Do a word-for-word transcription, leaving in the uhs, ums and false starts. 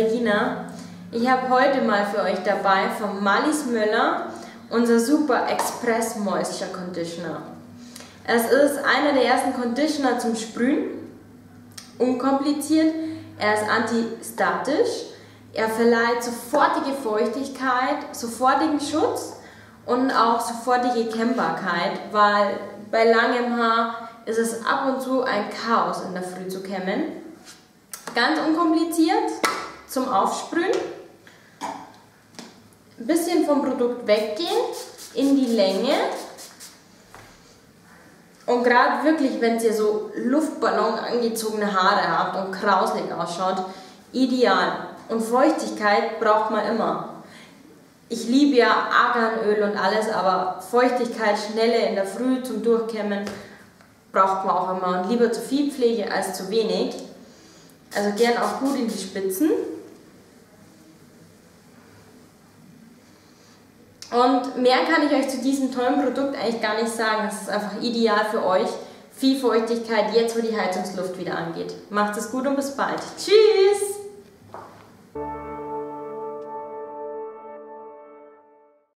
Regina. Ich habe heute mal für euch dabei von Marlies Müller unser Super Express Moisture Conditioner. Es ist einer der ersten Conditioner zum Sprühen, unkompliziert, er ist antistatisch, er verleiht sofortige Feuchtigkeit, sofortigen Schutz und auch sofortige Kämmbarkeit, weil bei langem Haar ist es ab und zu ein Chaos in der Früh zu kämmen. Ganz unkompliziert zum Aufsprühen. Ein bisschen vom Produkt weggehen, in die Länge. Und gerade wirklich, wenn ihr so Luftballon angezogene Haare habt und krauselig ausschaut, ideal. Und Feuchtigkeit braucht man immer. Ich liebe ja Arganöl und alles, aber Feuchtigkeit, Schnelle in der Früh zum Durchkämmen braucht man auch immer. Und lieber zu viel Pflege als zu wenig. Also gern auch gut in die Spitzen. Und mehr kann ich euch zu diesem tollen Produkt eigentlich gar nicht sagen. Es ist einfach ideal für euch. Viel Feuchtigkeit, jetzt wo die Heizungsluft wieder angeht. Macht es gut und bis bald. Tschüss!